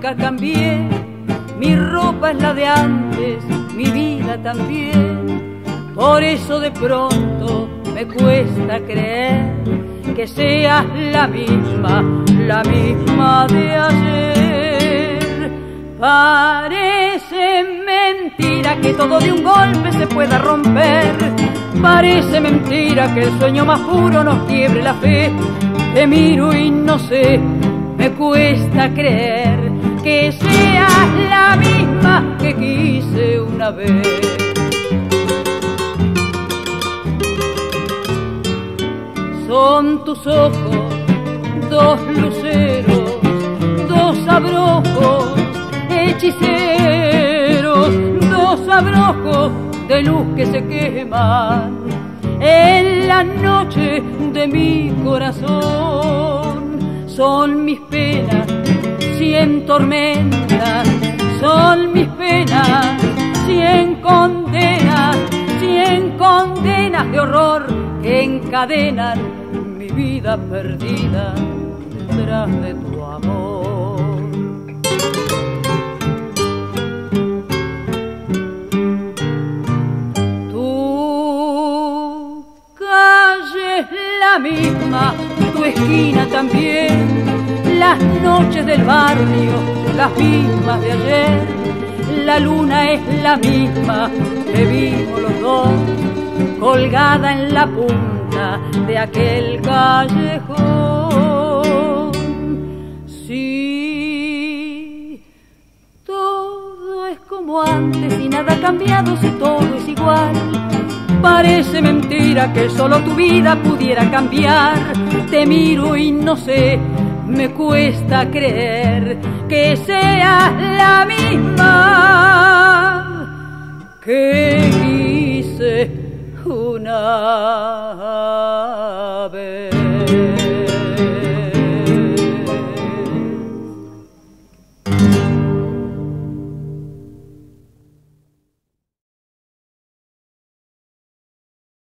nunca cambié. Mi ropa es la de antes, mi vida también. Por eso de pronto me cuesta creer que seas la misma de ayer. Parece mentira que todo de un golpe se pueda romper. Parece mentira que el sueño más puro nos quiebre la fe. Te miro y no sé, me cuesta creer que seas la misma que quise una vez. Son tus ojos, dos luceros, dos abrojos hechiceros, dos abrojos de luz que se queman en la noche de mi corazón. Son mis penas, 100 tormentas, son mis penas, 100 condenas, 100 condenas de horror que encadenan mi vida perdida detrás de tu amor. Tu calle es la misma, tu esquina también, las noches del barrio, las mismas de ayer. La luna es la misma que vimos los dos, colgada en la punta de aquel callejón. Sí, todo es como antes y nada ha cambiado si todo es igual. Parece mentira que solo tu vida pudiera cambiar. Te miro y no sé, me cuesta creer que seas la misma